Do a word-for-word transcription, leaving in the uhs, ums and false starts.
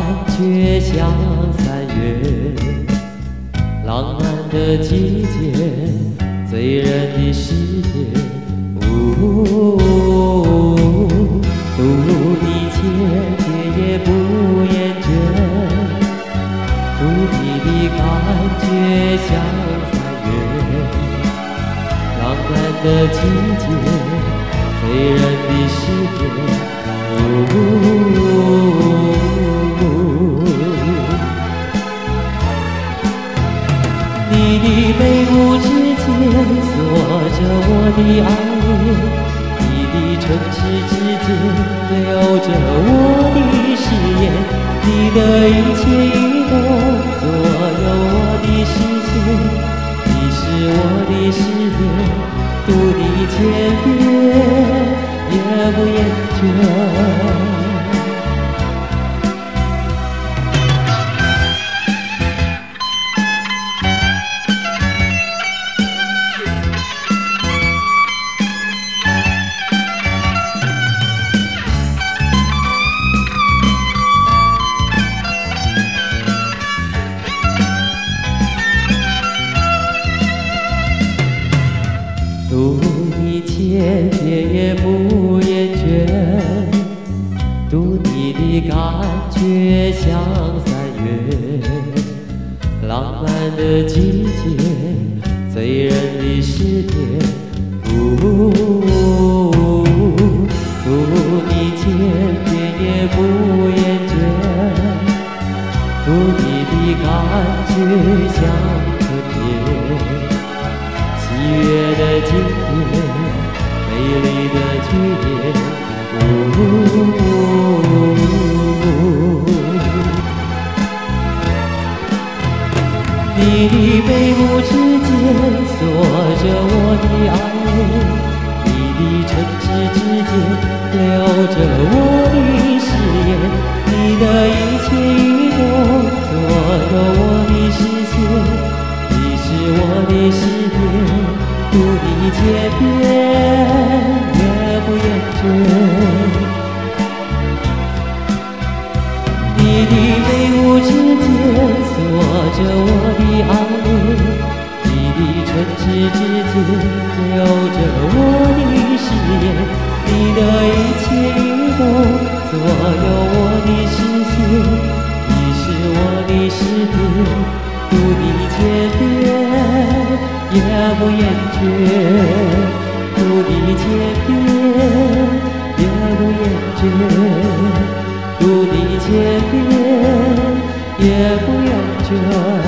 觉像三月，浪漫的季节，醉人的世界。呜，读你千遍也不厌倦，读你的感觉像三月，浪漫的季节，醉人的世界。你的眉目之间锁着我的爱恋，你的唇齿之间留着我的誓言，你的一切一动左右我的视线，你是我的誓言，读你千遍也不厌倦。读你千遍也不厌倦，读你的感觉像三月，浪漫的季节，醉人的世界。读你千遍也不厌倦，读你的感觉像春天。喜悦的今天，美丽的句点。你的眉目之间锁着我的爱恋，你的唇齿之间留着我的誓言，你的一切一动左右我的视线，你是我的誓言，读你千遍也不厌倦。你的眉目之间锁着我的爱恋，你的唇齿之间留着我的誓言，你的一切一动左右我的视线，你是我的誓言，读你千遍也不厌倦，读你千遍也不厌倦，读你千遍也不厌倦。